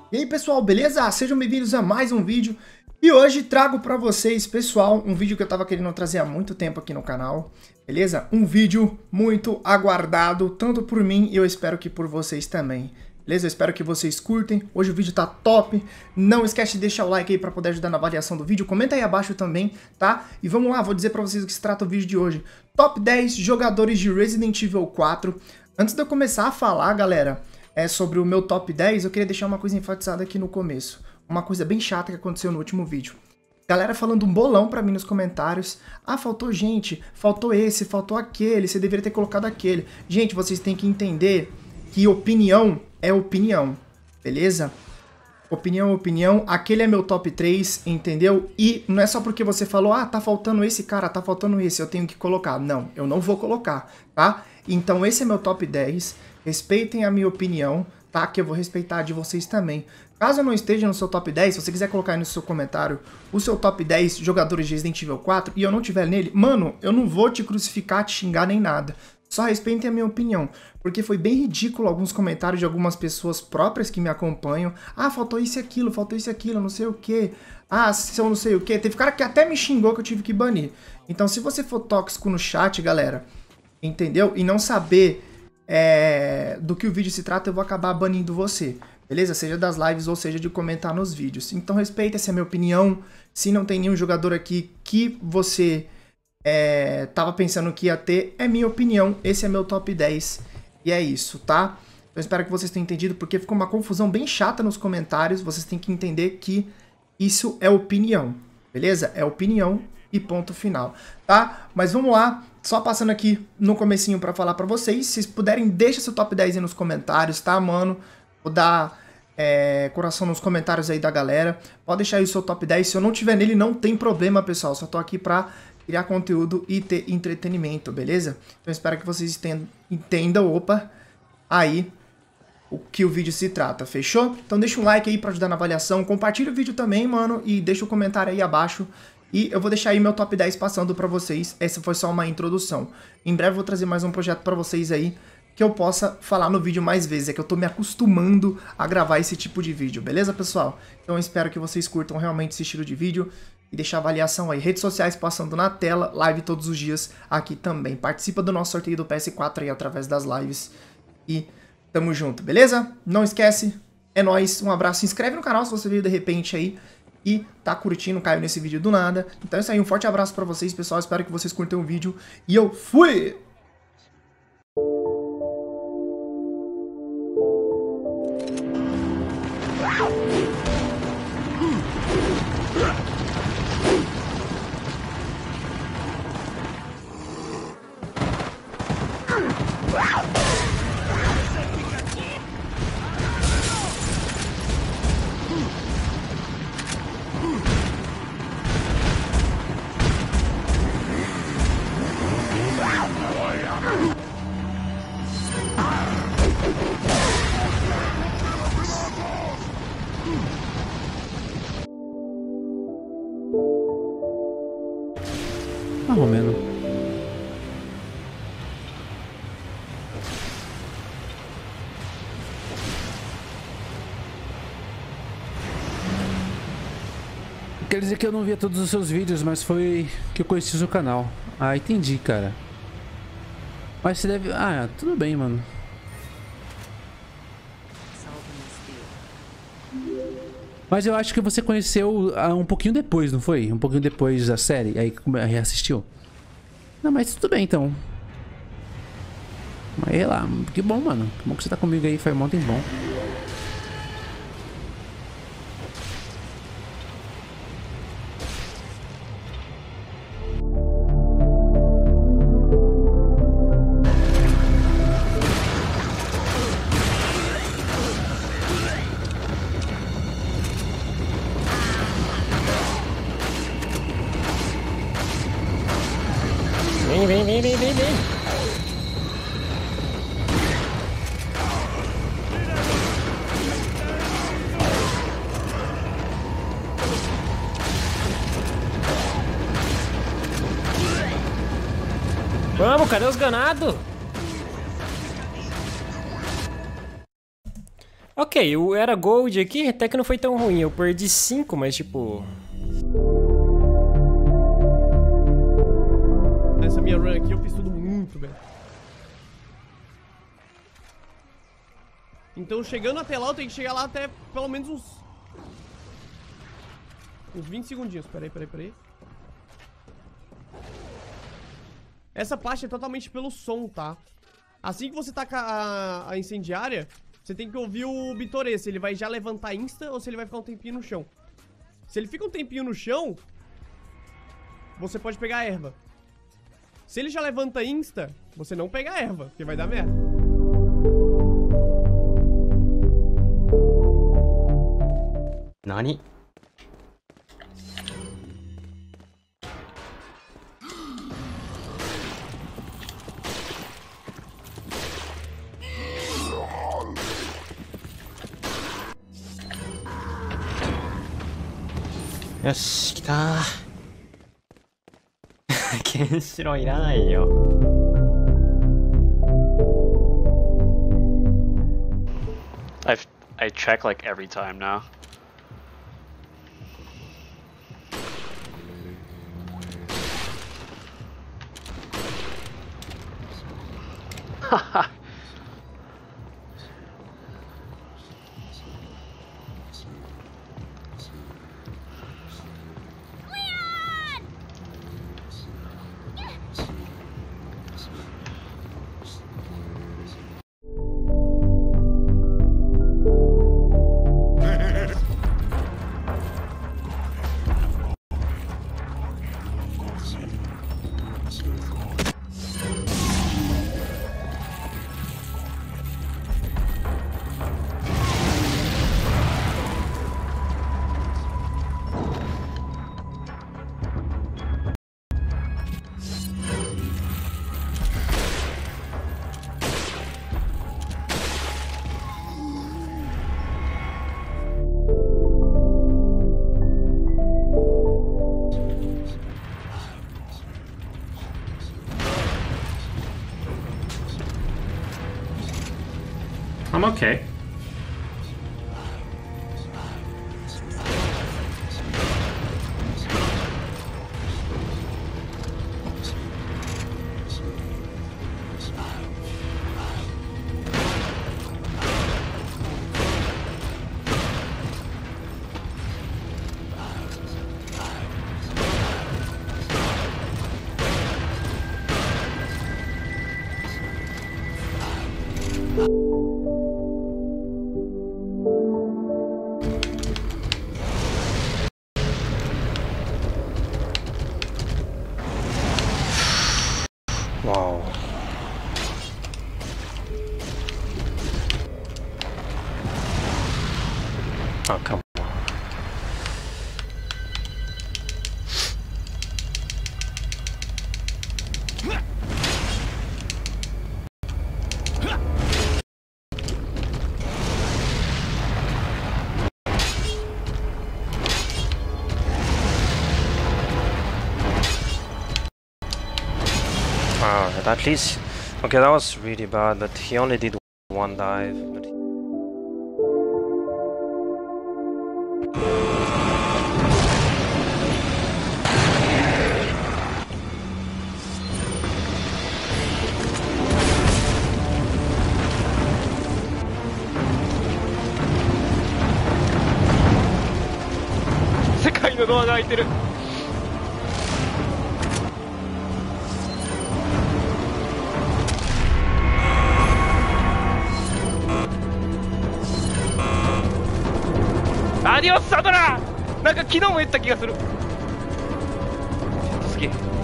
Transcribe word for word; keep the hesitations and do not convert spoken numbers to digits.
E aí pessoal, beleza? Sejam bem-vindos a mais um vídeo. E hoje trago pra vocês, pessoal, um vídeo que eu tava querendo trazer há muito tempo aqui no canal. Beleza? Um vídeo muito aguardado, tanto por mim e eu espero que por vocês também. Beleza? Eu espero que vocês curtem. Hoje o vídeo tá top. Não esquece de deixar o like aí pra poder ajudar na avaliação do vídeo. Comenta aí abaixo também, tá? E vamos lá, vou dizer pra vocês o que se trata o vídeo de hoje. Top dez jogadores de Resident Evil quatro. Antes de eu começar a falar, galera... É sobre o meu top dez, eu queria deixar uma coisa enfatizada aqui no começo. Uma coisa bem chata que aconteceu no último vídeo. Galera falando um bolão pra mim nos comentários. Ah, faltou gente, faltou esse, faltou aquele, você deveria ter colocado aquele. Gente, vocês têm que entender que opinião é opinião, beleza? Opinião é opinião, aquele é meu top três, entendeu? E não é só porque você falou, ah, tá faltando esse cara, tá faltando esse, eu tenho que colocar. Não, eu não vou colocar, tá? Então esse é meu top dez. Respeitem a minha opinião, tá? Que eu vou respeitar a de vocês também. Caso eu não esteja no seu top dez, se você quiser colocar aí no seu comentário o seu top dez jogadores de Resident Evil quatro e eu não tiver nele, mano, eu não vou te crucificar, te xingar nem nada. Só respeitem a minha opinião, porque foi bem ridículo alguns comentários de algumas pessoas próprias que me acompanham. Ah, faltou isso e aquilo, faltou isso e aquilo, não sei o que. Ah, se eu não sei o que. Teve cara que até me xingou que eu tive que banir. Então se você for tóxico no chat, galera, entendeu? E não saber... É, do que o vídeo se trata, eu vou acabar banindo você, beleza? Seja das lives ou seja de comentar nos vídeos. Então respeita, essa é a minha opinião. Se não tem nenhum jogador aqui que você é, tava pensando que ia ter, é minha opinião. Esse é meu top dez e é isso, tá? Eu espero que vocês tenham entendido, porque ficou uma confusão bem chata nos comentários. Vocês têm que entender que isso é opinião, beleza? É opinião e ponto final, tá? Mas vamos lá, só passando aqui no comecinho pra falar pra vocês, se vocês puderem, deixa seu top dez aí nos comentários, tá, mano? Vou dar é, coração nos comentários aí da galera, pode deixar aí o seu top dez, se eu não tiver nele não tem problema, pessoal, só tô aqui pra criar conteúdo e ter entretenimento, beleza? Então espero que vocês entendam, entendam opa, aí o que o vídeo se trata, fechou? Então deixa um like aí pra ajudar na avaliação, compartilha o vídeo também, mano, e deixa o comentário aí abaixo. E eu vou deixar aí meu top dez passando pra vocês. Essa foi só uma introdução. Em breve eu vou trazer mais um projeto pra vocês aí, que eu possa falar no vídeo mais vezes. É que eu tô me acostumando a gravar esse tipo de vídeo, beleza, pessoal? Então eu espero que vocês curtam realmente esse estilo de vídeo. E deixar a avaliação aí. Redes sociais passando na tela, live todos os dias aqui também. Participa do nosso sorteio do P S quatro aí através das lives. E tamo junto, beleza? Não esquece, é nóis. Um abraço, se inscreve no canal se você veio de repente aí e tá curtindo, caiu nesse vídeo do nada. Então é isso aí, um forte abraço pra vocês, pessoal. Espero que vocês curtam o vídeo. E eu fui! Mais ou menos. Quer dizer que eu não via todos os seus vídeos, mas foi que eu conheci o seu canal. Ah, entendi, cara. Mas você deve... Ah, tudo bem, mano. Mas eu acho que você conheceu ah, um pouquinho depois, não foi? Um pouquinho depois da série, aí reassistiu. Não, mas tudo bem, então. Mas sei lá, que bom, mano. Que bom que você tá comigo aí, faz um tempão. Vem, vem, vem, vem, vem, vem. Vamos, cadê os ganados? Ok, o Era Gold aqui até que não foi tão ruim. Eu perdi cinco, mas tipo... Essa minha run aqui eu fiz tudo muito bem. Então chegando até lá, eu tenho que chegar lá até pelo menos uns... Uns vinte segundinhos. Peraí, peraí, peraí. Essa parte é totalmente pelo som, tá? Assim que você taca a, a incendiária, você tem que ouvir o Bitorê, se ele vai já levantar insta ou se ele vai ficar um tempinho no chão. Se ele fica um tempinho no chão, você pode pegar a erva. Se ele já levanta insta, você não pega a erva, porque vai dar merda. Nani? Yoshi, 来たー。ケンシロウいらないよ。 I've I check like every time now. Haha. I'm okay. Wow. Oh, come on. Ah, at least... Okay, that was really bad, but he only did one dive. But he... Sekai no doa ga kaiteru. Adios, Sadora! なんか昨日も言った気がする。すげえ。